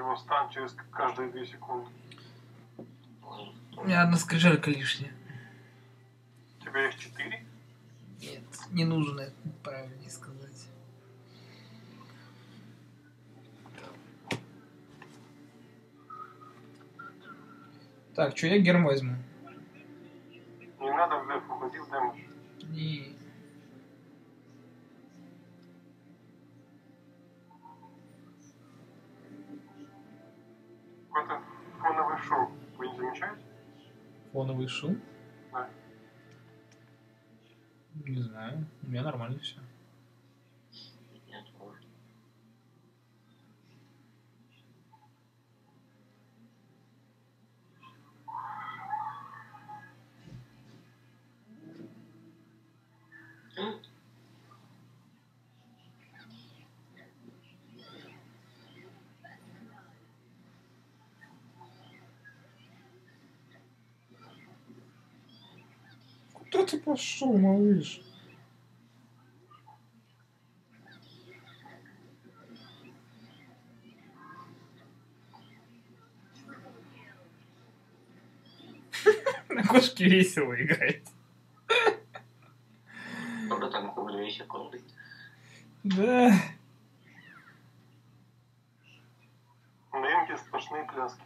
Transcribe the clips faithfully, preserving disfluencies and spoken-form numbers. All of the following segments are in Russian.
него стан через каждые две секунды. У меня одна скрижалька лишняя. У тебя их четыре? Нет, не нужно, это правильнее сказать. Так, что я герм возьму? Не надо в деф, уходи в дэмэдж. Не. Какой-то фоновый шум. Вы не замечаете? Фоновый шум? Да. Не знаю, у меня нормально все. Нет, может. Куда ты пошел, малыш? На кошке весело играть. Кто там кублю две секунды? Да. На инке сплошные пляски.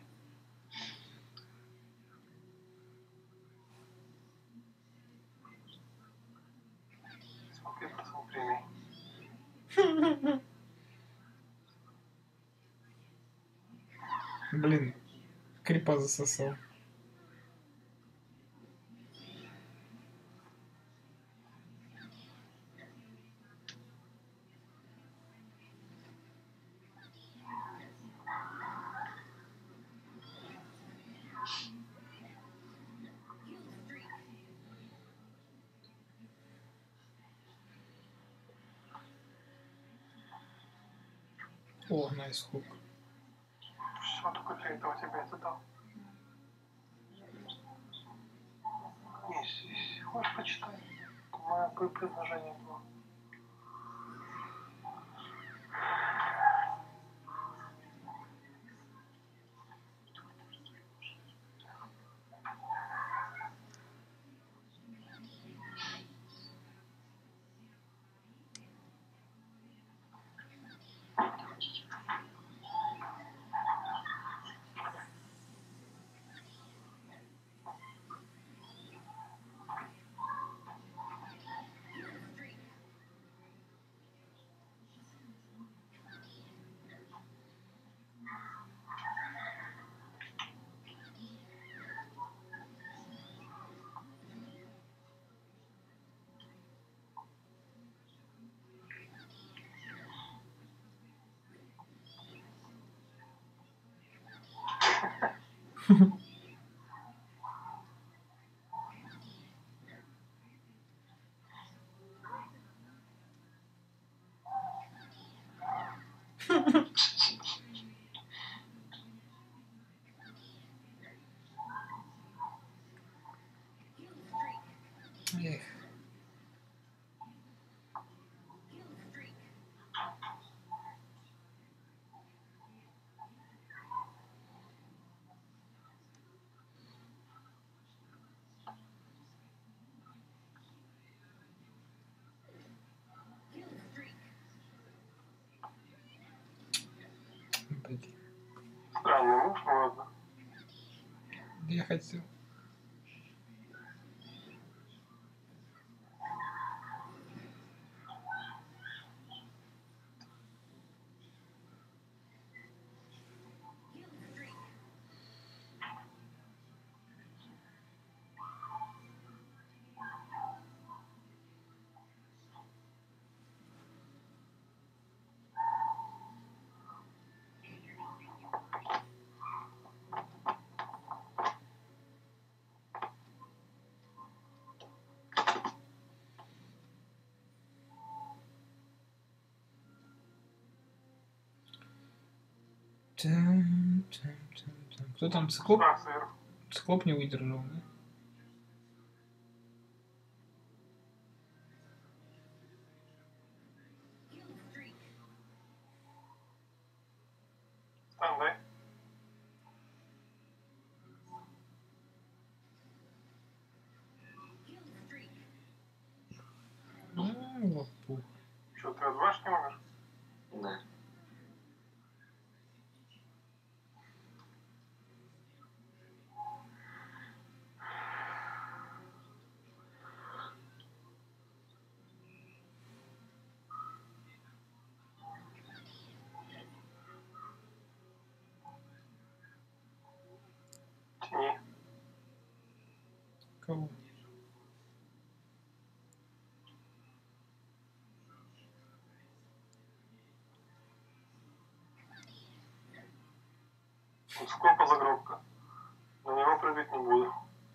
Смотри, пацан, премии. Блин, крипа засосал. О, найс хук. Все, только для этого тебе это дал. Есть, есть. Хочешь, почитай. Мое предложение было. Эх. Блин. Странный муж, ну ладно. Я хотел. Там, там, там, там. Кто там? Циклоп? Да, сэр. Циклоп не выдержал, да? Стан, дай. Кого? Вот сколько загробка. На него прыгать не буду.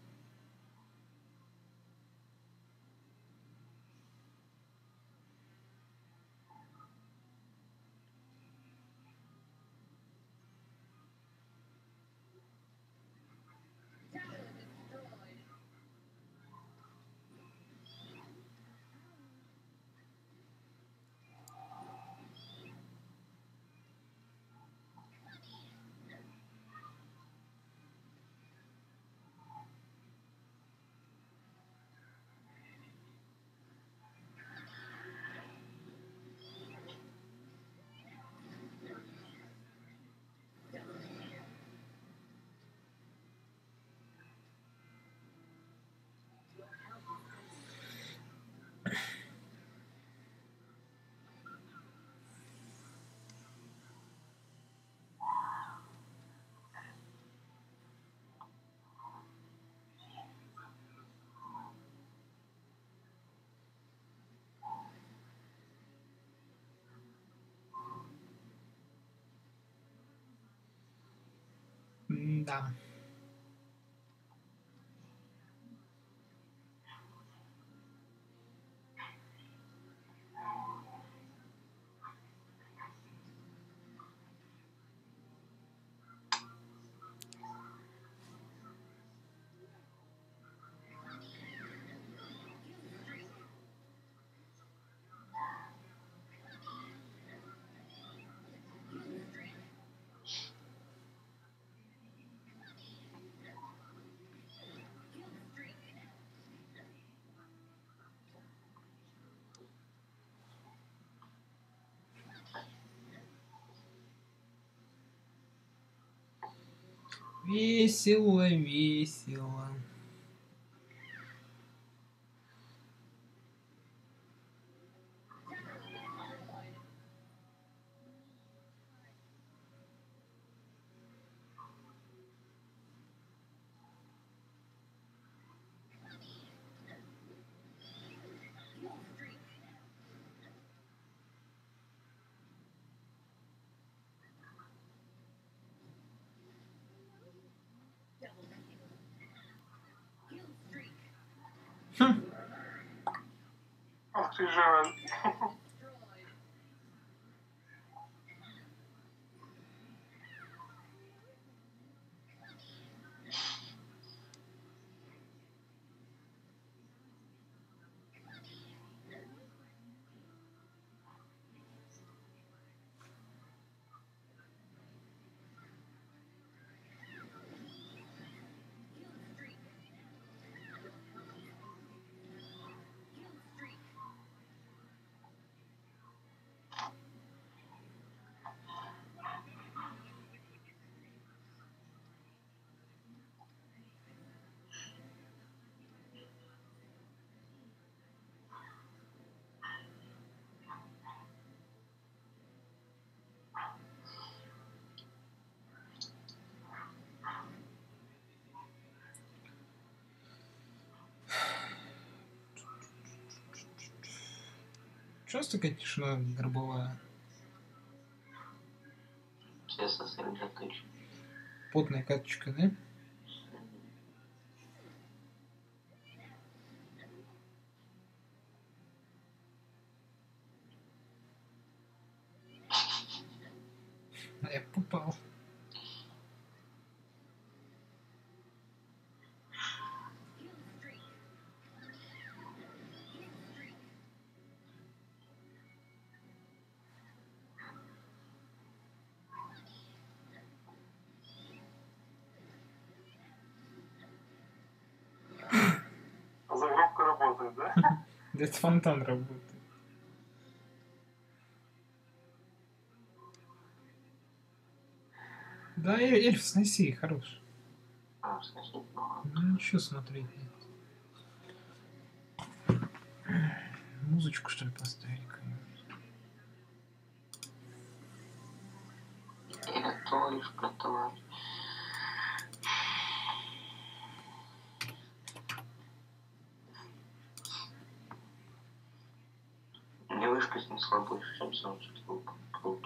Да. Весело, весело. Хм. Ах ты же. Часто такая тишина гробовая? Все сосредоточены. Потная каточка, да? А я попал. Загробка работает, да? Где-то фонтан работает. Да, э- эльф сноси, хорош. А, сносить, ну ладно. Ну ничего смотреть нет. Музычку что ли поставить какую-нибудь? И готовишь, готовишь. принесла больше, чем сорок штук. Круто.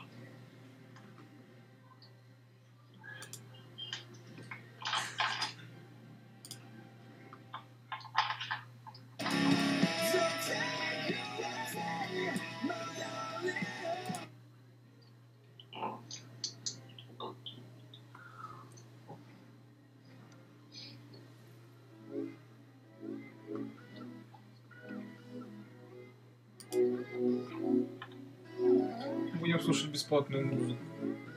Будем слушать бесплатную музыку.